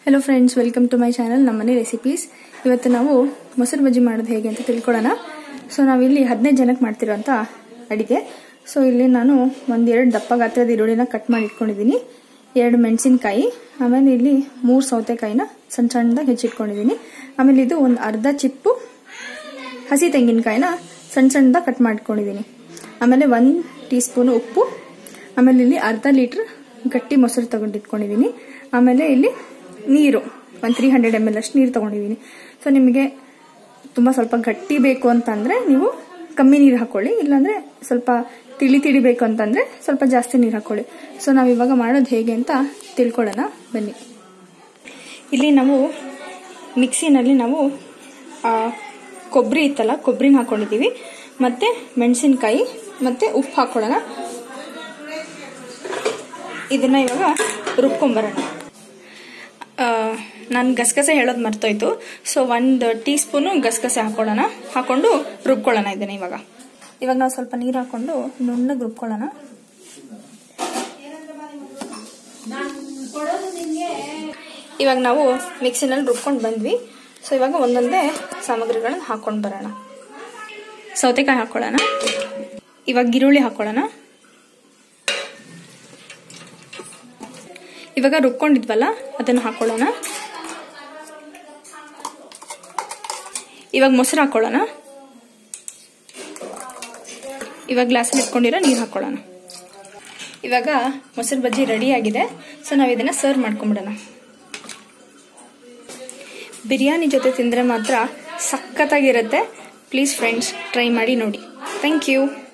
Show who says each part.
Speaker 1: Hello friends, welcome to my channel ನಮ್ಮನೆ recipes. ಇವತ್ತು ನಾವು ಮೊಸರು ಬಜ್ಜಿ ಮಾಡೋದು ಹೇಗೆ ಅಂತ ತಿಳ್ಕೊಳ್ಳೋಣ। ಸೋ ನಾವು ಇಲ್ಲಿ 15 ಜನಕ್ಕೆ ಮಾಡ್ತಿರೋಂತ ಅಡಿಗೆ। ಸೋ ಇಲ್ಲಿ ನಾನು ಒಂದೆರಡು ದಪ್ಪ ಗಾತ್ರದ ಈರುಳ್ಳಿನ ಕಟ್ ಮಾಡಿ ಇಟ್ಕೊಂಡಿದ್ದೀನಿ, 2 ಮೆಣಸಿನಕಾಯಿ, ಆಮೇಲೆ ಇಲ್ಲಿ 3 ಸೌತೆಕಾಯಿನ ಸಣ್ಣ ಸಣ್ಣದಾಗಿ ಹೆಚ್ಚಿಟ್ಕೊಂಡಿದ್ದೀನಿ, ಆಮೇಲೆ ಇದು ಒಂದು ಅರ್ಧ ಚಿಪ್ಪು ಹಸಿ ತೆಂಗಿನಕಾಯಿನ ಸಣ್ಣ ಸಣ್ಣದಾಗಿ ಕಟ್ ಮಾಡ್ಕೊಂಡಿದ್ದೀನಿ, ಆಮೇಲೆ 1 ಟೀ ಸ್ಪೂನ್ ಉಪ್ಪು, ಆಮೇಲೆ ಇಲ್ಲಿ ಅರ್ಧ ಲೀಟರ್ ಗಟ್ಟಿ ಮೊಸರು ತಗೊಂಡಿಟ್ಕೊಂಡಿದ್ದೀನಿ, ಆಮೇಲೆ ಇಲ್ಲಿ ನೀರು 300 ml ಅಷ್ಟು ನೀರು ತಗೊಂಡಿದ್ದೀನಿ। ಸೊ ನಿಮಗೆ ತುಂಬಾ ಸ್ವಲ್ಪ ಗಟ್ಟಿ ಬೇಕು ಅಂತಂದ್ರೆ ನೀವು ಕಮ್ಮಿ ನೀರು ಹಾಕೊಳ್ಳಿ, ಇಲ್ಲಾಂದ್ರೆ ಸ್ವಲ್ಪ ತಿಳಿ ಬೇಕು ಅಂತಂದ್ರೆ ಸ್ವಲ್ಪ ಜಾಸ್ತಿ ನೀರು ಹಾಕೊಳ್ಳಿ। ಸೊ ನಾವು ಇವಾಗ ಮಾಡೋದು ಹೇಗೆ ಅಂತ ತಿಳ್ಕೊಳ್ಳೋಣ ಬನ್ನಿ। ಇಲ್ಲಿ ನಾವು ಮಿಕ್ಸಿನಲ್ಲಿ ನಾವು ಕೊಬ್ಬರಿ ಇತ್ತಲ್ಲ, ಕೊಬ್ಬರಿನ ಹಾಕೊಂಡಿದ್ದೀವಿ, ಮತ್ತೆ ಮೆಣಸಿನಕಾಯಿ ಮತ್ತೆ ಉಪ್ಪು ಹಾಕೊಳ್ಳೋಣ। ಇದನ್ನ ಇವಾಗ ರುಬ್ಕೊಂಬರೋಣ। ನಾನು ಗಸಗಸೆ ಹೇಳೋದು ಮರ್ತೋಯ್ತು। ಸೊ 1 ಟೀ ಸ್ಪೂನು ಗಸಗಸೆ ಹಾಕೊಳ್ಳೋಣ, ಹಾಕೊಂಡು ರುಬ್ಕೊಳ್ಳೋಣ ಇದನ್ನ। ಇವಾಗ ನಾವು ಸ್ವಲ್ಪ ನೀರು ಹಾಕೊಂಡು ನುಣ್ಣಗೆ ರುಬ್ಕೊಳ್ಳೋಣ। ಇವಾಗ ನಾವು ಮಿಕ್ಸಿನಲ್ಲಿ ರುಬ್ಕೊಂಡು ಬಂದ್ವಿ। ಸೊ ಇವಾಗ ಒಂದೊಂದೇ ಸಾಮಗ್ರಿಗಳನ್ನ ಹಾಕೊಂಡು ಬರೋಣ। ಸೌತೆಕಾಯಿ ಹಾಕೊಳ್ಳೋಣ, ಇವಾಗ ಈರುಳ್ಳಿ ಹಾಕೊಳ್ಳೋಣ, ಇವಾಗ ರುಬ್ಕೊಂಡಿದ್ವಲ್ಲ ಅದನ್ನು ಹಾಕೊಳ್ಳೋಣ, ಇವಾಗ ಮೊಸರು ಹಾಕೊಳ್ಳೋಣ, ಇವಾಗ ಗ್ಲಾಸಲ್ಲಿ ಇಟ್ಕೊಂಡಿರೋ ನೀರು ಹಾಕೊಳ್ಳೋಣ। ಇವಾಗ ಮೊಸರು ಬಜ್ಜಿ ರೆಡಿ ಆಗಿದೆ। ಸೊ ನಾವು ಇದನ್ನ ಸರ್ವ್ ಮಾಡ್ಕೊಂಡ್ಬಿಡೋಣ। ಬಿರಿಯಾನಿ ಜೊತೆ ತಿಂದ್ರೆ ಮಾತ್ರ ಸಖತ್ತಾಗಿರುತ್ತೆ। ಪ್ಲೀಸ್ ಫ್ರೆಂಡ್ಸ್, ಟ್ರೈ ಮಾಡಿ ನೋಡಿ। Thank you.